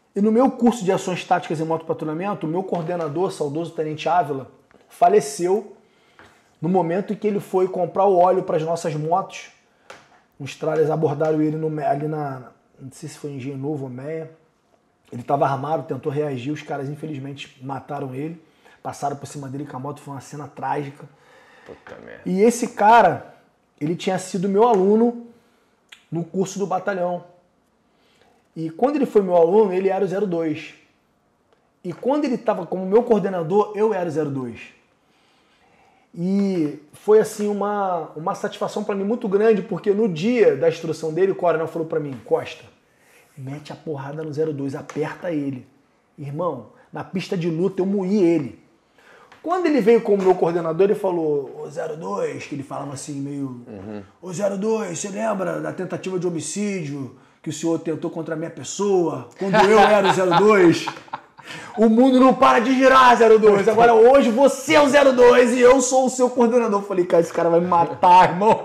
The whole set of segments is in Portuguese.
E no meu curso de ações táticas em motopatrulhamento, o meu coordenador, saudoso Tenente Ávila, faleceu no momento em que ele foi comprar o óleo para as nossas motos. Os tralhas abordaram ele ali não sei se foi em Engenho Novo ou Meia. Ele estava armado, tentou reagir, os caras infelizmente mataram ele. Passaram por cima dele com a moto, foi uma cena trágica. Puta merda. E esse cara, ele tinha sido meu aluno no curso do batalhão. E quando ele foi meu aluno, ele era o 02. E quando ele estava como meu coordenador, eu era o 02. E foi assim uma satisfação para mim muito grande, porque no dia da instrução dele, o coronel falou para mim, Costa, mete a porrada no 02, aperta ele. Irmão, na pista de luta eu moí ele. Quando ele veio como meu coordenador, ele falou, ô 02, que ele falava assim meio, ô 02, você lembra da tentativa de homicídio que o senhor tentou contra a minha pessoa, quando eu era o 02? O mundo não para de girar, 02. Agora hoje você é o 02 e eu sou o seu coordenador. Eu falei, cara, esse cara vai me matar, irmão.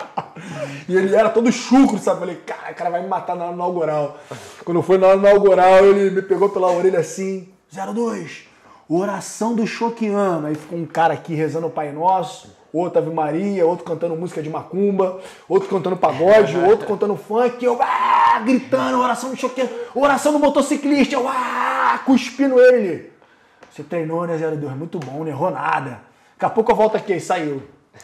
E ele era todo chucro, sabe? Eu falei, cara, o cara vai me matar na hora inaugural. Quando foi na hora inaugural, ele me pegou pela orelha assim, 02, oração do Choquiano. Aí ficou um cara aqui rezando o Pai Nosso, outro Ave Maria, outro cantando música de macumba, outro cantando pagode, outro cantando funk, eu gritando, oração do Choquiano, oração do motociclista, eu cuspindo ele. Você treinou, né, 02? Muito bom, não errou nada. Daqui a pouco eu volto aqui, aí saiu.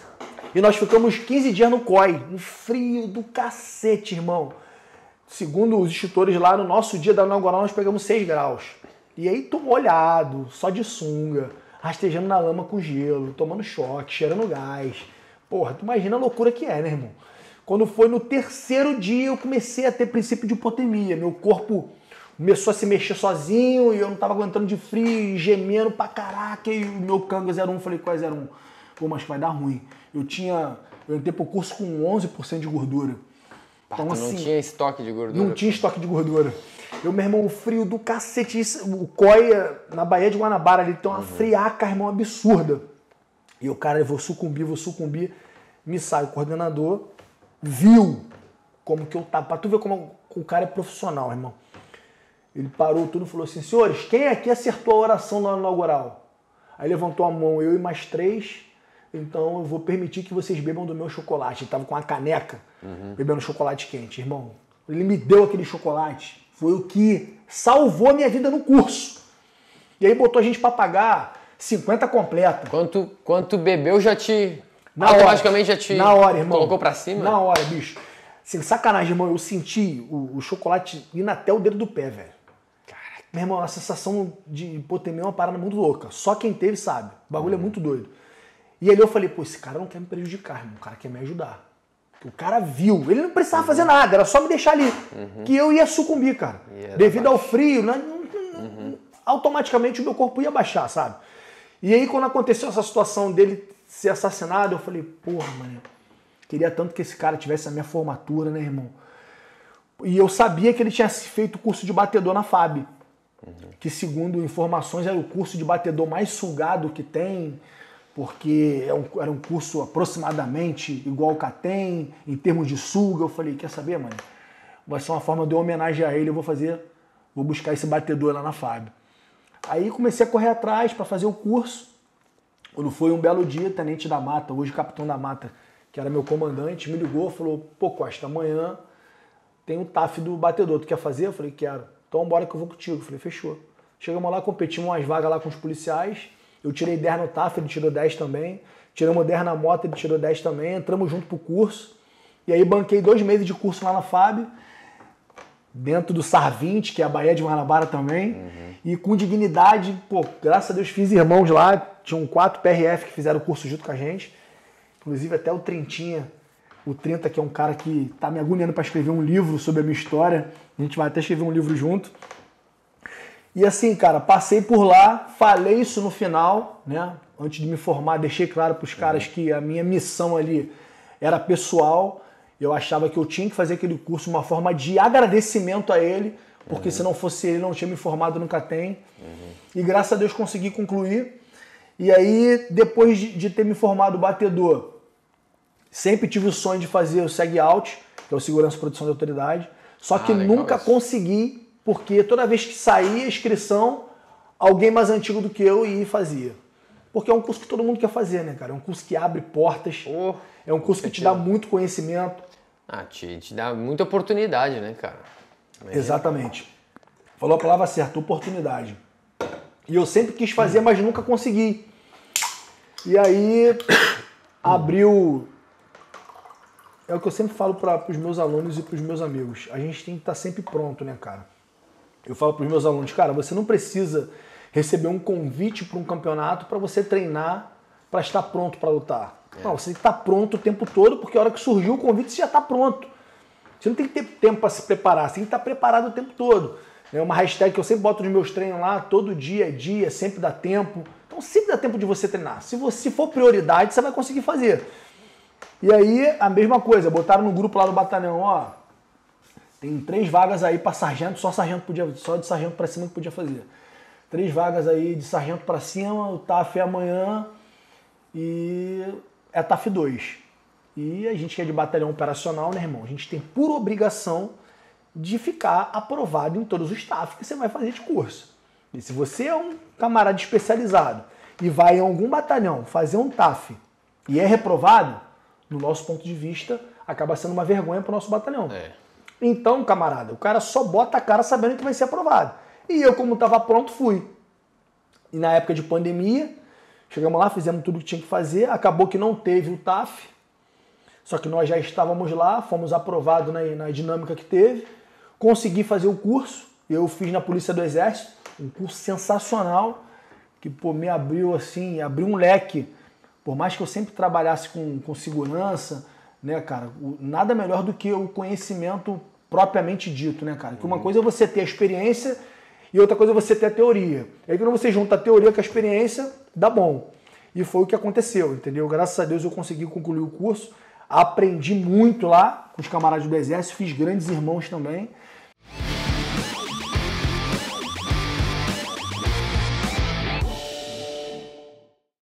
E nós ficamos 15 dias no COI, um frio do cacete, irmão. Segundo os instrutores lá, no nosso dia da inaugural, nós pegamos 6 graus. E aí, tô molhado, só de sunga, rastejando na lama com gelo, tomando choque, cheirando gás. Porra, tu imagina a loucura que é, né, irmão? Quando foi no 3º dia, eu comecei a ter princípio de hipotermia. Meu corpo começou a se mexer sozinho e eu não tava aguentando de frio, e gemendo pra caraca. E o meu canga 01, falei, qual é 01? Pô, mas vai dar ruim. Eu entrei pro curso com 11% de gordura. Então, assim, não tinha estoque de gordura? Não tinha estoque de gordura. Eu, meu irmão, o frio do cacete. O COI, na Baía de Guanabara, ali tem uma friaca, irmão, absurda. E o cara, eu vou sucumbir. Me sai o coordenador, viu como que eu tava. Pra tu ver como o cara é profissional, irmão. Ele parou tudo e falou assim, senhores, quem aqui acertou a oração na inaugural? Aí levantou a mão, eu e mais 3... Então eu vou permitir que vocês bebam do meu chocolate. Ele tava com uma caneca, bebendo chocolate quente, irmão. Ele me deu aquele chocolate. Foi o que salvou a minha vida no curso. E aí botou a gente pra pagar 50 completa. Quanto bebeu já te... automaticamente já te... Na hora, irmão. Colocou pra cima? Na hora, bicho. Assim, sacanagem, irmão. Eu senti o chocolate indo até o dedo do pé, velho. Caraca. Meu irmão, a sensação de hipotermia é uma parada muito louca. Só quem teve sabe. O bagulho é muito doido. E aí eu falei, pô, esse cara não quer me prejudicar, irmão. O cara quer me ajudar. O cara viu. Ele não precisava fazer nada, era só me deixar ali. Que eu ia sucumbir, cara. Devido ao frio, automaticamente o meu corpo ia baixar, sabe? E aí quando aconteceu essa situação dele ser assassinado, eu falei, porra, mano, queria tanto que esse cara tivesse a minha formatura, né, irmão? E eu sabia que ele tinha feito o curso de batedor na FAB. Que segundo informações era o curso de batedor mais sugado que tem, porque era um curso aproximadamente igual ao CATEM, em termos de suga. Eu falei, quer saber, mano? Vai ser uma forma de homenagear ele, vou buscar esse batedor lá na FAB. Aí comecei a correr atrás para fazer o curso. Quando foi um belo dia, Tenente da Mata, hoje Capitão da Mata, que era meu comandante, me ligou, falou, pô, Costa, amanhã tem o TAF do batedor, tu quer fazer? Eu falei, quero. Então bora que eu vou contigo. Eu falei, fechou. Chegamos lá, competimos umas vagas lá com os policiais. Eu tirei 10 no TAF, ele tirou 10 também. Tiramos 10 na moto, ele tirou 10 também. Entramos junto pro curso. E aí banquei 2 meses de curso lá na FAB. Dentro do SAR 20, que é a Baía de Guanabara também. E com dignidade, pô, graças a Deus fiz irmãos lá. Tinham 4 PRF que fizeram o curso junto com a gente. Inclusive até o Trintinha. O 30, que é um cara que tá me agoniando para escrever um livro sobre a minha história. A gente vai até escrever um livro junto. E assim, cara, passei por lá, falei isso no final, né? Antes de me formar, deixei claro para os caras que a minha missão ali era pessoal. Eu achava que eu tinha que fazer aquele curso uma forma de agradecimento a ele, porque se não fosse ele, não tinha me formado no CATEM. E graças a Deus consegui concluir. E aí, depois de ter me formado batedor, sempre tive o sonho de fazer o SEG Out, que é o Segurança e Proteção da Autoridade, só que nunca consegui porque toda vez que saía a inscrição, alguém mais antigo do que eu ia e fazia. Porque é um curso que todo mundo quer fazer, né, cara? É um curso que abre portas, é um curso que te dá muito conhecimento. Te dá muita oportunidade, né, cara? Imagina. Exatamente. Falou a palavra certa, oportunidade. E eu sempre quis fazer, mas nunca consegui. E aí, abriu... É o que eu sempre falo para os meus alunos e para os meus amigos. A gente tem que estar sempre pronto, né, cara? Eu falo para os meus alunos, cara, você não precisa receber um convite para um campeonato para você treinar, para estar pronto para lutar. Não, você tem que estar pronto o tempo todo, porque a hora que surgiu o convite, você já está pronto. Você não tem que ter tempo para se preparar, você tem que estar preparado o tempo todo. É uma hashtag que eu sempre boto nos meus treinos lá, todo dia é dia, sempre dá tempo. Então sempre dá tempo de você treinar. Se for prioridade, você vai conseguir fazer. E aí, a mesma coisa, botaram no grupo lá do batalhão, ó, tem 3 vagas aí para sargento, só de sargento para cima que podia fazer. 3 vagas aí de sargento para cima, o TAF é amanhã e é TAF 2. E a gente que é de batalhão operacional, né, irmão? A gente tem por obrigação de ficar aprovado em todos os TAF que você vai fazer de curso. E se você é um camarada especializado e vai em algum batalhão fazer um TAF e é reprovado, no nosso ponto de vista, acaba sendo uma vergonha para o nosso batalhão. Então, camarada, o cara só bota a cara sabendo que vai ser aprovado. E eu, como estava pronto, fui. E na época de pandemia, chegamos lá, fizemos tudo o que tinha que fazer, acabou que não teve o TAF, só que nós já estávamos lá, fomos aprovados na dinâmica que teve, consegui fazer o curso, eu fiz na Polícia do Exército, um curso sensacional, que pô, me abriu assim, abriu um leque, por mais que eu sempre trabalhasse com segurança, né, cara, nada melhor do que o conhecimento propriamente dito, né, cara, que uma coisa é você ter a experiência e outra coisa é você ter a teoria. Aí quando você junta a teoria com a experiência, dá bom. E foi o que aconteceu, entendeu? Graças a Deus eu consegui concluir o curso, aprendi muito lá com os camaradas do Exército, fiz grandes irmãos também.